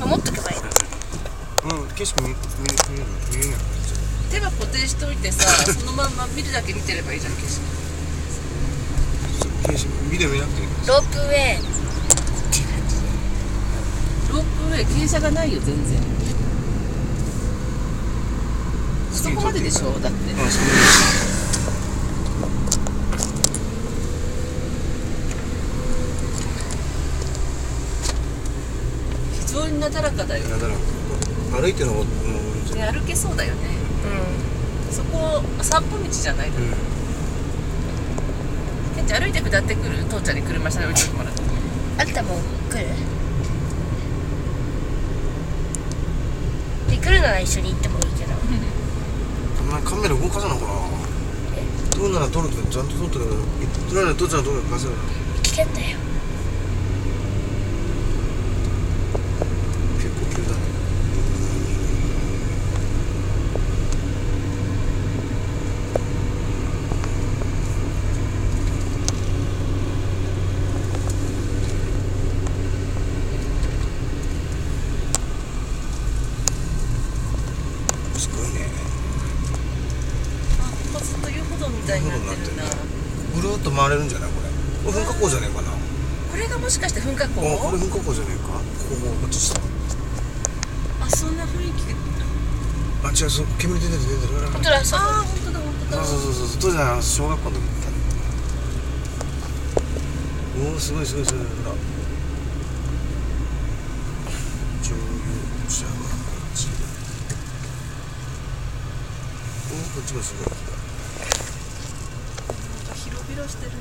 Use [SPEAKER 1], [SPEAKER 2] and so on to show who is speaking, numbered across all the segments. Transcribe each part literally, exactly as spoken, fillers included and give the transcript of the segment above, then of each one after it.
[SPEAKER 1] 持っとけばいいの。
[SPEAKER 2] うん、景色見見見える見えない。
[SPEAKER 3] 手は固定しといてさ、そのまんま見るだけ見てればいいじゃん、景色。
[SPEAKER 2] 景色ビデオ見なくていい。
[SPEAKER 1] ロープウェイ。
[SPEAKER 3] ロープウェイ傾斜がないよ全然。そこまででしょだって。
[SPEAKER 2] あ、そう
[SPEAKER 3] 非常になだらかだよ。
[SPEAKER 2] なだらか。歩いてるのももう
[SPEAKER 3] で歩けそうだよね。
[SPEAKER 1] う
[SPEAKER 3] そこ散歩道じゃないだろ。
[SPEAKER 2] うん。
[SPEAKER 3] ケンちゃん歩いて下ってくる。父ちゃんに車下に置いてもらって。
[SPEAKER 1] ん。あんたも来る？で来るなら一緒に行ってもいいけど。
[SPEAKER 2] お前カメラ動かさなのかな。撮るなら撮るとちゃんと撮ってる。撮らないと父ちゃんのところに貸せる。
[SPEAKER 1] 危険だよ。
[SPEAKER 2] 結構急だね。すごいね。
[SPEAKER 3] あ、ここずっと遊歩道みたいになってるんだ。
[SPEAKER 2] ぐるーっと回れるんじゃないこれ。これ噴火口じゃねえかな。
[SPEAKER 3] これがもしかして噴火口？
[SPEAKER 2] あ、これ噴火口じゃねえか。こここっち下。
[SPEAKER 3] あ、そんな雰囲気。
[SPEAKER 2] あ、違う、そう煙出てる出てる。
[SPEAKER 1] 本当だ、そう
[SPEAKER 3] ああ、本当だ本当だ。
[SPEAKER 2] そうそうそうそう、当時は小学校の時に行った。おお、すごいすごいすごい。ほら。乗用車がこっち。おお、こっちもすごい。
[SPEAKER 3] なんか広々してるね。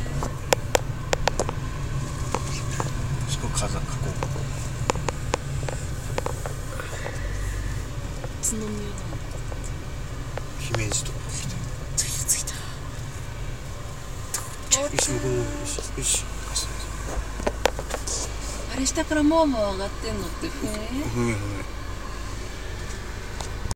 [SPEAKER 2] すごい風がこう。
[SPEAKER 3] 宇都宮だ。
[SPEAKER 2] 姫路とか来て。
[SPEAKER 3] ついたついた。
[SPEAKER 2] よし、僕もよし、よし。
[SPEAKER 3] あれ下からもうもう上がってんのってふえ。
[SPEAKER 2] ふめふめ。